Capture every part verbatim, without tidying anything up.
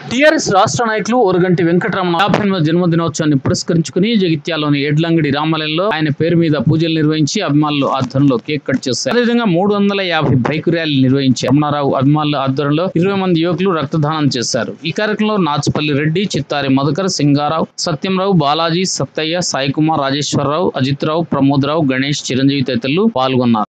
TRS రాష్ట్ర నాయకులు ఓరుగంటి వెంకటరమణ యాభై ఎనిమిదవ జన్మదినోత్సవాన్ని పురస్కరించుకుని జగిత్యాలలోని ఎడ్లంగడి రామాలయంలో ఆయన పేరు మీద పూజలు నిర్వహించి అభిమానులు ఆధ్వర్యంలో కేక్ కట్ చేశారు. అదేవిధంగా మూడు వందల యాభై బైక్ ర్యాలీ నిర్వహించి రమణారావు అభిమానుల ఆధ్వర్యంలో ఇరవై మంది యువకులు రక్తదానం చేశారు. ఈ కార్యక్రమంలో నాచుపల్లి రెడ్డి, చిత్తారి మధుకర్, సింగారావు, సత్యంరావు, బాలాజీ, సత్తయ్య, సాయి కుమార్, రాజేశ్వరరావు, అజిత్ రావు, ప్రమోద్ రావు, గణేష్, చిరంజీవి తదితరులు పాల్గొన్నారు.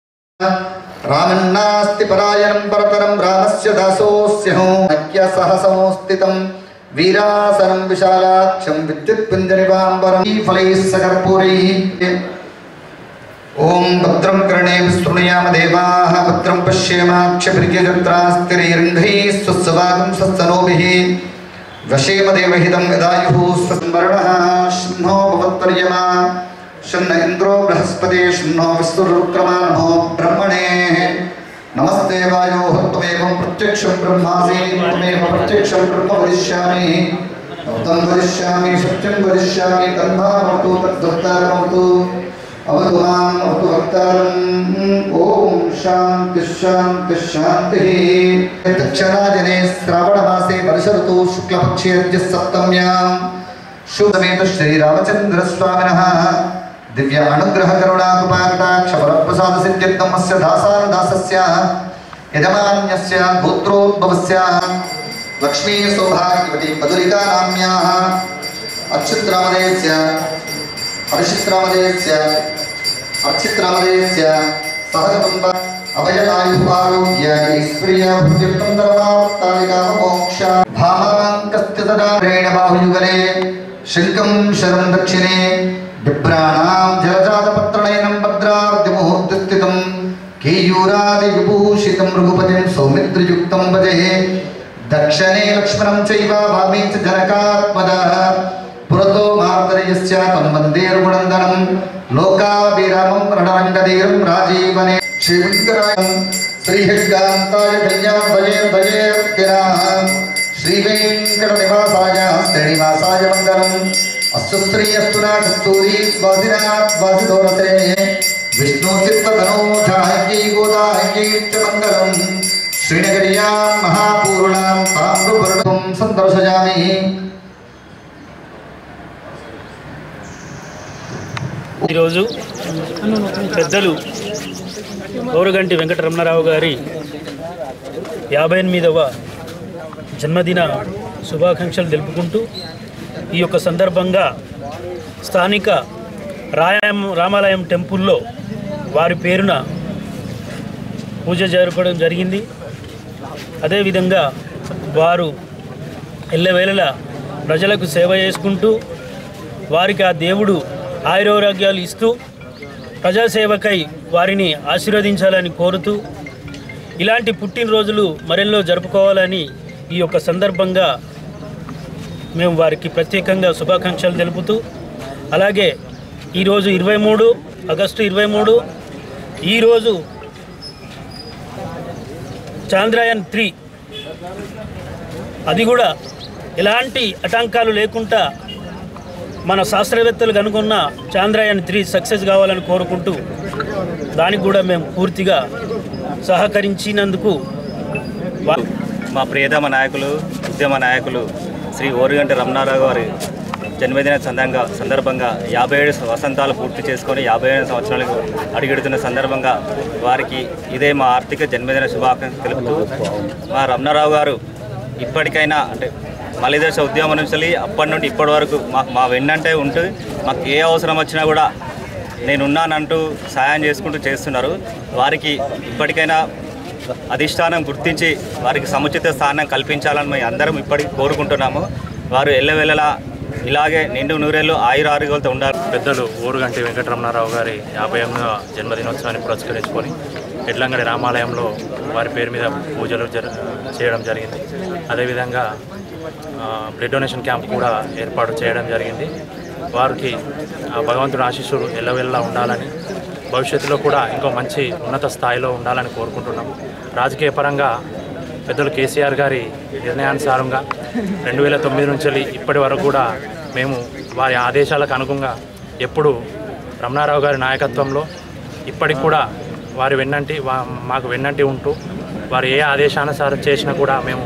రామన్నాస్తి పరాయణం పరతరం రామస్య దాసోస్యహం అక్య సహసమోస్థితం వీరాసనం విశాలాక్షం విద్యుత్ పింజనివాంబరం ఫలైః సకర్పూరైః. ఓం భద్రం కర్ణేభిః శృణుయామ దేవాః భద్రం పశ్యేమాక్షభిర్యజత్రాస్తిరైర్ఘైః స్వస్సవాగం స్వస్తనోభిః వశేమ దేవహితం యదాయుః స్వస్మరణః శృణో భవత్పర్యమా शन्न इंद्रो बृहस्पति शन्नो विष्णुरुक्रमा नमो ब्रह्मणे नमस्ते वायो त्वमेवं प्रत्यक्षं ब्रह्मासि त्वमेव प्रत्यक्षं ब्रह्म वदिष्यामि तं वदिष्यामि सत्यं वदिष्यामि तन्भावतु तद्वक्तारमतु अवतु माम् अवतु वक्तारम्. ओम शान्ति शान्ति शान्तिः. दक्षिणाजने श्रावणमासे वर्षऋतु शुक्लपक्षे सप्तम्यां शुभसमेत श्रीरामचन्द्रस्वामिनः दिव्य अनुग्रह करुणा कृपाकटाक्ष वरप्रसाद सिद्ध्यर्थम् अस्य दासानुदासस्य यजमान्यस्य गोत्रोद्भवस्य लक्ष्मी सौभाग्यवती मधुरिका नाम्याः अच्युतरामदेवस्य हर्षितरामदेवस्य अर्चितरामदेवस्य सहकुटुम्ब अभयनायुपारोग्य ऐश्वर्य भुजत्वं धर्मावतारिकामोक्ष भामाङ्कस्य तदा रेण बाहुयुगले शङ्कं शरं दक्षिणे बिभ्राणां जलजातपत्रनयनं भद्रार्धिमुहूर्तस्थितं केयूरादिविभूषितं रघुपतिं सौमित्रियुक्तं भजे. दक्षिणे लक्ष्मणं चैव वामे च जनकात्मजः पुरतो मार्तरेयस्य तं वन्दे रघुनन्दनं लोकाभिरामं रणरङ्गधीरं राजीवने श्रीवेङ्कटाय श्रीहरिकान्ताय कल्याण भजे भजे किरां श्रीवेङ्कटनिवासाय श्रीनिवासाय मङ्गलम्. अस्तु श्री अस्तुना कस्तूरी वासिनाथ वासिदोरसे विष्णु चित्तधनोधायी गोदायी च मंगलम. श्रीनगर्यां महापूर्णां ताम्रवर्णं संदर्शयामि. ఈరోజు పెద్దలు ఓరుగంటి వెంకటరమణారావు గారి యాభై ఎనిమిదవ జన్మదిన శుభాకాంక్షలు తెలుపుకుంటూ ఈ యొక్క సందర్భంగా స్థానిక రాయం రామాలయం టెంపుల్లో వారి పేరున పూజ జరపడం జరిగింది. అదేవిధంగా వారు ఎల్లవేళలా ప్రజలకు సేవ చేసుకుంటూ వారికి ఆ దేవుడు ఆయురారోగ్యాలు ఇస్తూ ప్రజాసేవకై వారిని ఆశీర్వదించాలని కోరుతూ ఇలాంటి పుట్టినరోజులు మరెన్నో జరుపుకోవాలని ఈ యొక్క సందర్భంగా మేము వారికి ప్రత్యేకంగా శుభాకాంక్షలు తెలుపుతూ, అలాగే ఈరోజు ఇరవై మూడు ఆగస్టు ఇరవై మూడు ఈరోజు చాంద్రయాన్ త్రీ అది కూడా ఎలాంటి ఆటంకాలు లేకుండా మన శాస్త్రవేత్తలు కనుగొన్న చాంద్రయాన్ త్రీ సక్సెస్ కావాలని కోరుకుంటూ దానికి కూడా మేము పూర్తిగా సహకరించినందుకు మా ప్రియతమ నాయకులు ఉద్యమ నాయకులు శ్రీ ఓరుగంటి రమణారావు గారి జన్మదిన సందర్భంగా సందర్భంగా యాభై ఏడు వసంతాలు పూర్తి చేసుకొని యాభై ఏడు సంవత్సరాలకు అడుగెడుతున్న సందర్భంగా వారికి ఇదే మా ఆర్థిక జన్మదిన శుభాకాంక్షలు తెలుపుతూ, మా రమణారావు గారు ఇప్పటికైనా అంటే మలిదశ ఉద్యమం నుంచి అప్పటి నుండి ఇప్పటి వరకు మా మా వెన్నంటే ఉంటూ మాకు ఏ అవసరం వచ్చినా కూడా నేనున్నానంటూ సాయం చేసుకుంటూ చేస్తున్నారు. వారికి ఇప్పటికైనా అధిష్టానం గుర్తించి వారికి సముచిత స్థానం కల్పించాలని మేము అందరం ఇప్పటికి కోరుకుంటున్నాము. వారు ఎల్లవెల్లలా ఇలాగే నిండు నూరేళ్ళు ఆయుర ఆరోగ్యాలతో ఉండాలి. పెద్దలు ఓరుగంటి వెంకటరమణారావు గారి యాభై ఎనిమిదవ జన్మదినోత్సవాన్ని పురస్కరించుకొని ఎడ్లంగడి రామాలయంలో వారి పేరు మీద పూజలు జర చేయడం జరిగింది. అదేవిధంగా బ్లడ్ డొనేషన్ క్యాంప్ కూడా ఏర్పాటు చేయడం జరిగింది. వారికి భగవంతుడి ఆశీస్సులు ఎల్లవెల్లా ఉండాలని, భవిష్యత్తులో కూడా ఇంకో మంచి ఉన్నత స్థాయిలో ఉండాలని కోరుకుంటున్నాము. రాజకీయ పరంగా పెద్దలు కేసీఆర్ గారి నిర్ణయానుసారంగా రెండు వేల తొమ్మిది నుంచి ఇప్పటి వరకు కూడా మేము వారి ఆదేశాలకు అనుగుణంగా ఎప్పుడు రమణారావు గారి నాయకత్వంలో ఇప్పటికి కూడా వారి వెన్నంటి మాకు వెన్నంటి ఉంటూ వారు ఏ ఆదేశానుసారం చేసినా కూడా మేము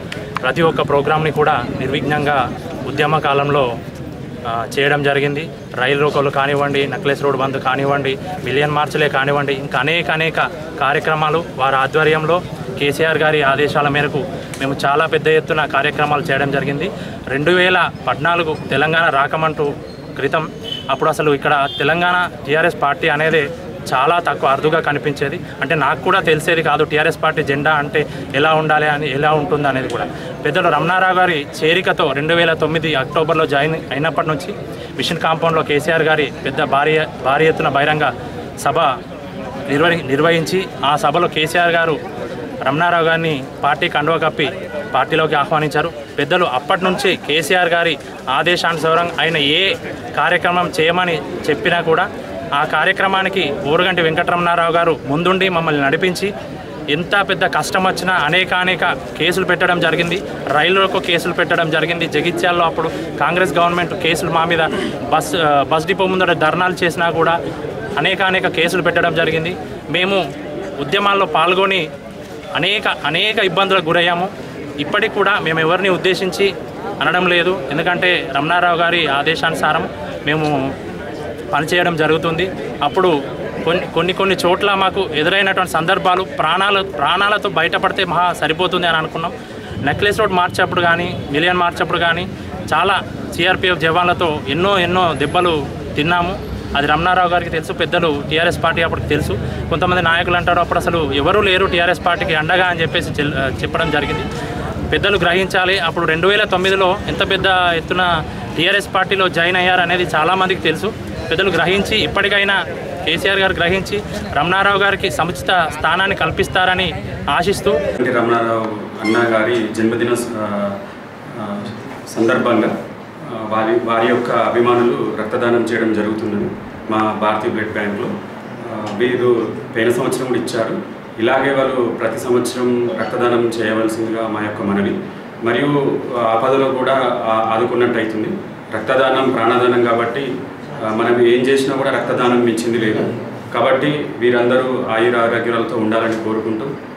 ప్రతి ఒక్క ప్రోగ్రామ్ని కూడా నిర్విఘ్నంగా ఉద్యమ కాలంలో చేయడం జరిగింది. రైలు రోకోలు కానివ్వండి, నెక్లెస్ రోడ్ బంద్ కానివ్వండి, మిలియన్ మార్చులే కానివ్వండి, ఇంకా అనేక అనేక కార్యక్రమాలు వారి ఆధ్వర్యంలో కేసీఆర్ గారి ఆదేశాల మేరకు మేము చాలా పెద్ద ఎత్తున కార్యక్రమాలు చేయడం జరిగింది. రెండు వేల పద్నాలుగు తెలంగాణ రాకమంటూ క్రితం అప్పుడు అసలు ఇక్కడ తెలంగాణ టీఆర్ఎస్ పార్టీ అనేది చాలా తక్కువ అరుదుగా కనిపించేది. అంటే నాకు కూడా తెలిసేది కాదు టీఆర్ఎస్ పార్టీ జెండా అంటే ఎలా ఉండాలి అని, ఎలా ఉంటుంది అనేది కూడా. పెద్దలు రమణారావు గారి చేరికతో రెండు వేల తొమ్మిది అక్టోబర్లో జాయిన్ అయినప్పటి నుంచి మిషన్ కాంపౌండ్లో కేసీఆర్ గారి పెద్ద భారీ భారీ ఎత్తున బహిరంగ సభ నిర్వహి నిర్వహించి ఆ సభలో కేసీఆర్ గారు రమణారావు గారిని పార్టీ కండువ కప్పి పార్టీలోకి ఆహ్వానించారు. పెద్దలు అప్పటి నుంచి కేసీఆర్ గారి ఆదేశానుసారం ఆయన ఏ కార్యక్రమం చేయమని చెప్పినా కూడా ఆ కార్యక్రమానికి ఓరుగంటి వెంకటరమణారావు గారు ముందుండి మమ్మల్ని నడిపించి ఎంత పెద్ద కష్టం వచ్చినా అనేక అనేక కేసులు పెట్టడం జరిగింది. రైళ్లకు కేసులు పెట్టడం జరిగింది. జగిత్యాల్లో అప్పుడు కాంగ్రెస్ గవర్నమెంట్ కేసులు మా మీద బస్ బస్ డిపో ముందర ధర్నాలు చేసినా కూడా అనేక అనేక కేసులు పెట్టడం జరిగింది. మేము ఉద్యమాల్లో పాల్గొని అనేక అనేక ఇబ్బందులకు గురయ్యాము. ఇప్పటికి కూడా మేము ఎవరిని ఉద్దేశించి అనడం లేదు. ఎందుకంటే రమణారావు గారి ఆదేశానుసారం మేము పనిచేయడం జరుగుతుంది. అప్పుడు కొన్ని కొన్ని కొన్ని చోట్ల మాకు ఎదురైనటువంటి సందర్భాలు ప్రాణాలు ప్రాణాలతో బయటపడితే మహా సరిపోతుంది అని అనుకున్నాం. నెక్లెస్ రోడ్ మార్చేప్పుడు కానీ, మిలియన్ మార్చేప్పుడు కానీ చాలా సిఆర్పిఎఫ్ జవాన్లతో ఎన్నో ఎన్నో దెబ్బలు తిన్నాము. అది రమణారావు గారికి తెలుసు, పెద్దలు టీఆర్ఎస్ పార్టీ అప్పటికి తెలుసు. కొంతమంది నాయకులు అంటారు అప్పుడు అసలు ఎవరూ లేరు టీఆర్ఎస్ పార్టీకి అండగా అని చెప్పేసి చెప్పడం జరిగింది. పెద్దలు గ్రహించాలి. అప్పుడు రెండు వేల తొమ్మిదిలో ఎంత పెద్ద ఎత్తున టీఆర్ఎస్ పార్టీలో జాయిన్ అయ్యారు అనేది చాలామందికి తెలుసు. పెద్దలు గ్రహించి ఇప్పటికైనా కేసీఆర్ గారు గ్రహించి రమణారావు గారికి సముచిత స్థానాన్ని కల్పిస్తారని ఆశిస్తూ రమణారావు అన్న గారి జన్మదిన సందర్భంగా వారి వారి యొక్క అభిమానులు రక్తదానం చేయడం జరుగుతున్నది మా భారతీయ బ్లడ్ బ్యాంక్లో. వీరు పోయిన సంవత్సరం కూడా ఇచ్చారు. ఇలాగే వాళ్ళు ప్రతి సంవత్సరం రక్తదానం చేయవలసిందిగా మా యొక్క మనవి. మరియు ఆపదలో కూడా ఆదుకున్నట్టు అవుతుంది. రక్తదానం ప్రాణదానం కాబట్టి మనం ఏం చేసినా కూడా రక్తదానం మించింది లేదు. కాబట్టి వీరందరూ ఆయుర ఆరోగ్యాలతో ఉండాలని కోరుకుంటూ